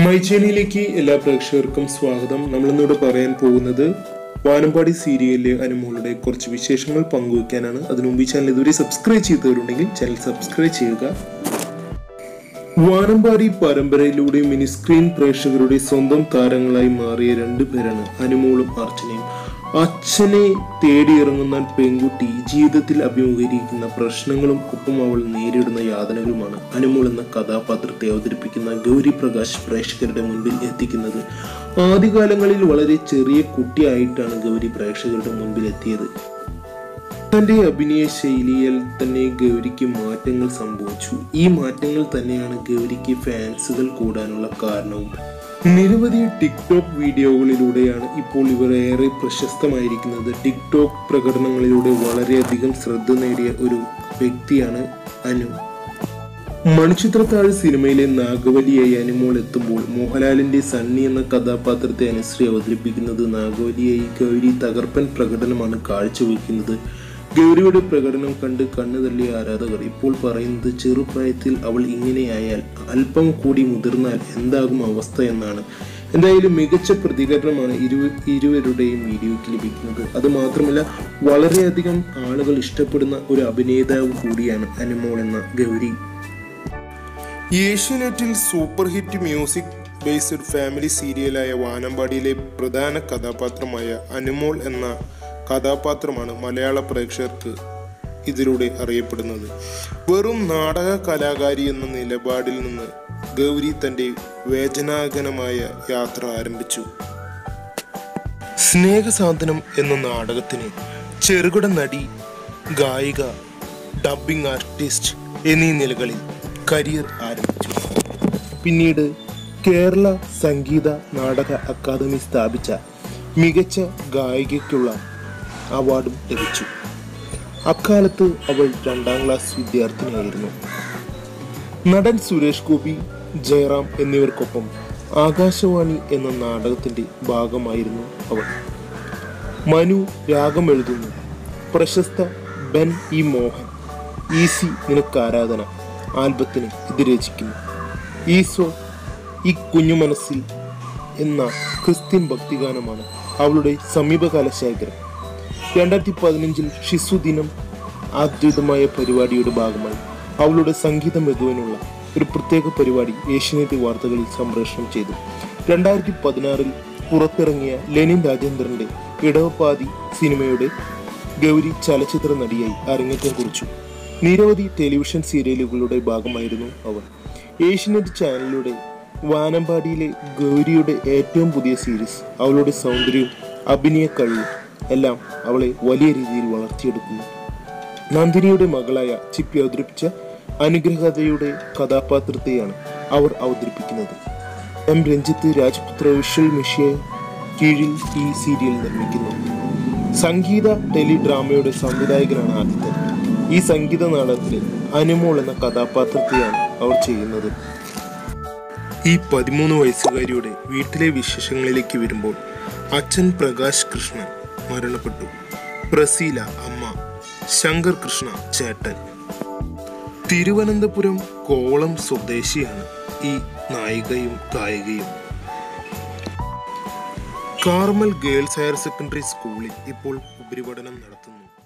My ചാനലിലേക്ക് എല്ലാ പ്രേക്ഷകർക്കും സ്വാഗതം. നമ്മളിന്നോട് പറയാൻ പോകുന്നത് വാനമ്പാടി സീരിയലിലെ അനുമോളുടെ കുറച്ച് വിശേഷങ്ങൾ പങ്കുവയ്ക്കാനാണ്. അതിനുമുമ്പ് ഈ ചാനൽ ഇതുവരെ സബ്സ്ക്രൈബ് ചെയ്തവരുണ്ടെങ്കിൽ ചാനൽ സബ്സ്ക്രൈബ് ചെയ്യുക. വാനമ്പാടി പരമ്പരയിലൂടെ മിനി സ്ക്രീൻ പ്രേക്ഷകരുടെ സ്വന്തം താരങ്ങളായി മാറിയ രണ്ടുപേരാണ് അനുമോളും അർച്ചനയും. അച്ഛനെ തേടിയിറങ്ങുന്ന പെൺകുട്ടി ജീവിതത്തിൽ അഭിമുഖീകരിക്കുന്ന പ്രശ്നങ്ങളും ഒപ്പം അവൾ നേരിടുന്ന യാതനകളുമാണ് അനുമോൾ എന്ന കഥാപാത്രത്തെ അവതരിപ്പിക്കുന്ന ഗൗരി പ്രകാശ് പ്രേക്ഷകരുടെ മുൻപിൽ എത്തിക്കുന്നത്. ആദ്യകാലങ്ങളിൽ വളരെ ചെറിയ കുട്ടിയായിട്ടാണ് ഗൗരി പ്രേക്ഷകരുടെ മുൻപിൽ എത്തിയത്. തന്റെ അഭിനയ ശൈലിയിൽ തന്നെ ഗൗരിക്ക് മാറ്റങ്ങൾ സംഭവിച്ചു. ഈ മാറ്റങ്ങൾ തന്നെയാണ് ഗൗരിക്ക് ഫാൻസുകൾ കൂടാനുള്ള കാരണവും. നിരവധി ടിക്ടോക്ക് വീഡിയോകളിലൂടെയാണ് ഇപ്പോൾ ഇവർ ഏറെ പ്രശസ്തമായിരിക്കുന്നത്. ടിക്ടോക്ക് പ്രകടനങ്ങളിലൂടെ വളരെയധികം ശ്രദ്ധ നേടിയ ഒരു വ്യക്തിയാണ് അനു. മണിച്ചിത്രത്താഴ് സിനിമയിലെ നാഗവല്ലിയായി അനുമോൾ എത്തുമ്പോൾ മോഹൻലാലിന്റെ സണ്ണി എന്ന കഥാപാത്രത്തെ അനുശ്രീ അവതരിപ്പിക്കുന്നത് നാഗവല്ലിയായി ഗൗരി തകർപ്പൻ പ്രകടനമാണ് കാഴ്ചവെക്കുന്നത്. ഗൗരിയുടെ പ്രകടനം കണ്ട് കണ്ണു തള്ളിയ ആരാധകർ ഇപ്പോൾ പറയുന്നത് ചെറുപ്രായത്തിൽ അവൾ ഇങ്ങനെയായാൽ അല്പം കൂടി മുതിർന്നാൽ എന്താകും അവസ്ഥ എന്നാണ്. എന്തായാലും മികച്ച പ്രതികരണമാണ് ഇരുവരുടെയും വീഡിയോയ്ക്ക് ലഭിക്കുന്നത്. അതുമാത്രമല്ല വളരെയധികം ആളുകൾ ഇഷ്ടപ്പെടുന്ന ഒരു അഭിനേതാവ് കൂടിയാണ് അനുമോൾ എന്ന ഗൗരി. ഏഷ്യാനെറ്റിൽ super hit music based family സീരിയലായ വാനമ്പാടിയിലെ പ്രധാന കഥാപാത്രമായ അനുമോൾ എന്ന കഥാപാത്രമാണ് മലയാള പ്രേക്ഷകർക്ക് ഇതിലൂടെ അറിയപ്പെടുന്നത്. വെറും നാടക കലാകാരി എന്ന നിലപാടിൽ നിന്ന് ഗൗരി തന്റെ വേദനാജനമായ യാത്ര ആരംഭിച്ചു. സ്നേഹസാന്ത്വനം എന്ന നാടകത്തിന് ചെറുകിട നടി, ഗായിക, ഡബ്ബിംഗ് ആർട്ടിസ്റ്റ് എന്നീ നിലകളിൽ കരിയർ ആരംഭിച്ചു. പിന്നീട് കേരള സംഗീത നാടക അക്കാദമി സ്ഥാപിച്ച മികച്ച ഗായികയ്ക്കുള്ള അവാർഡും ലഭിച്ചു. അക്കാലത്ത് അവൾ 2ാം ക്ലാസ് വിദ്യാർത്ഥിനിയായിരുന്നു. നടൻ സുരേഷ് ഗോപി, ജയറാം എന്നിവർക്കൊപ്പം ആകാശവാണി എന്ന നാടകത്തിന്റെ ഭാഗമായിരുന്നു അവൾ. മനു രാഗം എഴുതുന്നു. പ്രശസ്ത ബെൻ ഇ മോഹൻ ഈസി നിനക്ക് ആരാധന ആൽബത്തിന് ഇത് രചിക്കുന്നു. ഈസോ ഈ കുഞ്ഞു മനസ്സിൽ എന്ന ക്രിസ്ത്യൻ ഭക്തിഗാനമാണ് അവളുടെ സമീപകാല ശേഖരം. 2015 ശിശുദിനം ആദ്യതമായ പരിപാടിയുടെ ഭാഗമായി അവളുടെ സംഗീത മികവിനുള്ള ഒരു പ്രത്യേക പരിപാടി ഏഷ്യാനെറ്റ് വാർത്തകളിൽ സംപ്രേഷണം ചെയ്തു. 2016 പുറത്തിറങ്ങിയ ലെനിൻ രാജേന്ദ്രന്റെ ഇടവപ്പാതി സിനിമയുടെ ഗൗരി ചലച്ചിത്ര നടിയായി അരങ്ങേറ്റം കുറിച്ചു. നിരവധി ടെലിവിഷൻ സീരിയലുകളുടെ ഭാഗമായിരുന്നു അവർ. ഏഷ്യാനെറ്റ് ചാനലിലൂടെ വാനമ്പാടിയിലെ ഗൗരിയുടെ ഏറ്റവും പുതിയ സീരീസ് അവളുടെ സൗന്ദര്യവും അഭിനയ കഴിവും എല്ലാം അവളെ വലിയ രീതിയിൽ വളർത്തിയെടുക്കുന്നു. നന്ദിനിയുടെ മകളായ ചിപ്പി അവതരിപ്പിച്ച അനുഗ്രഹതയുടെ കഥാപാത്രത്തെയാണ് അവർ അവതരിപ്പിക്കുന്നത്. എം രഞ്ജിത്ത് രാജ്പുത്ര വിഷ്വൽ മിഷ്യ കീഴിൽ ഈ സീരിയൽ നിർമ്മിക്കുന്നു. സംഗീത ടെലിഡ്രാമയുടെ സംവിധായകനാണ് ആദിത്യൻ. ഈ സംഗീത നാടകത്തിലെ അനുമോൾ എന്ന കഥാപാത്രത്തെയാണ് അവർ ചെയ്യുന്നത്. ഈ 13 വയസ്സുകാരിയുടെ വീട്ടിലെ വിശേഷങ്ങളിലേക്ക് വരുമ്പോൾ അച്ഛൻ പ്രകാശ് കൃഷ്ണൻ മരണപ്പെട്ടു. പ്രസീല അമ്മ, ശങ്കർ കൃഷ്ണ ചേട്ടൻ. തിരുവനന്തപുരം കോളം സ്വദേശിയാണ് ഈ നായികയും ഗായികയും. കാർമൽ ഗേൾസ് ഹയർ സെക്കൻഡറി സ്കൂളിൽ ഇപ്പോൾ ഉപരിപഠനം നടത്തുന്നു.